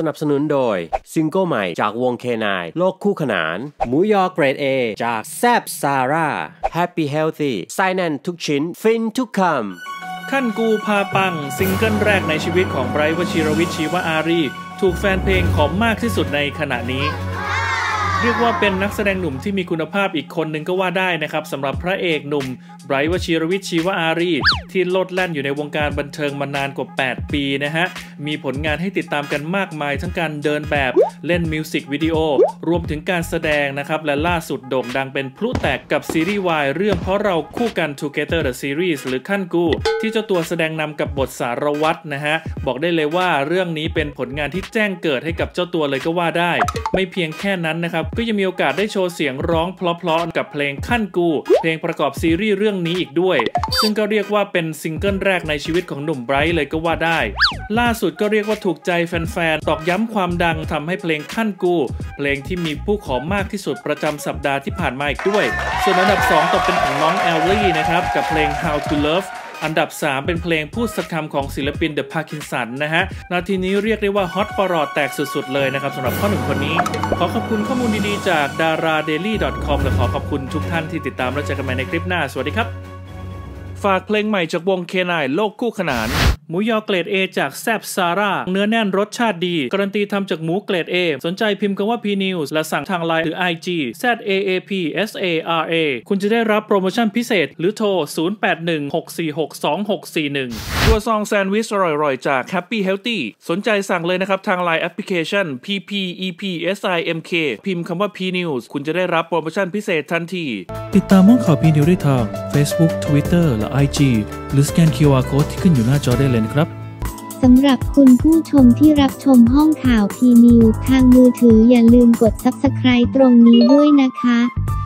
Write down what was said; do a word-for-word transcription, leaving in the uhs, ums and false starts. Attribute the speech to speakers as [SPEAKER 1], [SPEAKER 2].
[SPEAKER 1] นับสนุนโดยซิงเกิลใหม่จากวงเคนายโลกคู่ขนานหมูยอเกรด A จากแซบซาร่า Happy Healthy ไส้แน่นทุกชิ้นฟินทุกคำ
[SPEAKER 2] ขั้นกูพาปังซิงเกิลแรกในชีวิตของไบรท์วชิรวิทย์ ชีวอารีถูกแฟนเพลงขอมากที่สุดในขณะนี้เรียกว่าเป็นนักแสดงหนุ่มที่มีคุณภาพอีกคนหนึ่งก็ว่าได้นะครับสำหรับพระเอกหนุ่มไบรท์วชิรวิทย์ ชีวอารีที่โลดแล่นอยู่ในวงการบันเทิงมานานกว่าแปดปีนะฮะมีผลงานให้ติดตามกันมากมายทั้งการเดินแบบเล่นมิวสิกวิดีโอรวมถึงการแสดงนะครับและล่าสุดโด่งดังเป็นพลุแตกกับซีรีส์วายเรื่องเพราะเราคู่กัน Together the Series หรือขั้นกูที่เจ้าตัวแสดงนำกับบทสารวัตรนะฮะบอกได้เลยว่าเรื่องนี้เป็นผลงานที่แจ้งเกิดให้กับเจ้าตัวเลยก็ว่าได้ไม่เพียงแค่นั้นนะครับก็ยังมีโอกาสได้โชว์เสียงร้องเพลาะๆกับเพลงขั้นกูเพลงประกอบซีรีส์เรื่องนี้อีกด้วยซึ่งก็เรียกว่าเป็นซิงเกิลแรกในชีวิตของหนุ่มไบรท์เลยก็ว่าได้ล่าสุดก็เรียกว่าถูกใจแฟนๆตอกย้ำความดังทำให้เพลงขั้นกูเพลงที่มีผู้ขอมากที่สุดประจำสัปดาห์ที่ผ่านมาอีกด้วยส่วนอันดับสองตกเป็นของน้องแอลลี่นะครับกับเพลง How to Love อันดับสามเป็นเพลงพูดสักคำของศิลปิน The Parkinson นะฮะนาทีนี้เรียกได้ว่าฮอตประหลอดแตกสุดๆเลยนะครับสำหรับข้อหนึ่งคนนี้ขอขอบคุณข้อมูลดีๆจาก ดาราเดลี่ ดอท คอม และขอขอบคุณทุกท่านที่ติดตามและเจอกันใหม่ในคลิปหน้าสวัสดีครับฝากเพลงใหม่จากวงเคนายโลกคู่ขนานหมูยอเกรด A จากแซบซาร่าเนื้อแน่นรสชาติดีการันตีทำจากหมูเกรด A สนใจพิมพ์คำว่า พี นิวส์ และสั่งทางไลน์หรือ ไอ จี แซด เอ เอ พี เอส เอ อาร์ เอ คุณจะได้รับโปรโมชั่นพิเศษหรือโทร ศูนย์ แปด หนึ่ง หก สี่ หก สอง หก สี่ หนึ่ง ตัวซองแซนด์วิชอร่อยๆจาก Happy Healthy สนใจสั่งเลยนะครับทางไลน์แอปพลิเคชัน พี พี อี พี เอส ไอ เอ็ม เค พิมพ์คำว่า พี นิวส์ คุณจะได้รับโปรโมชั่นพิเศษทันที
[SPEAKER 3] ติดตามห้องข่าว พี นิวส์ ได้ทาง Facebook Twitter และ ไอ จี หรือสแกน คิว อาร์ Code ที่ขึ้นอยู่หน้าจอได้เลยนะครับ
[SPEAKER 4] สำหรับคุณผู้ชมที่รับชมห้องข่าว พี นิวส์ ทางมือถืออย่าลืมกด ซับสไครบ์ ตรงนี้ด้วยนะคะ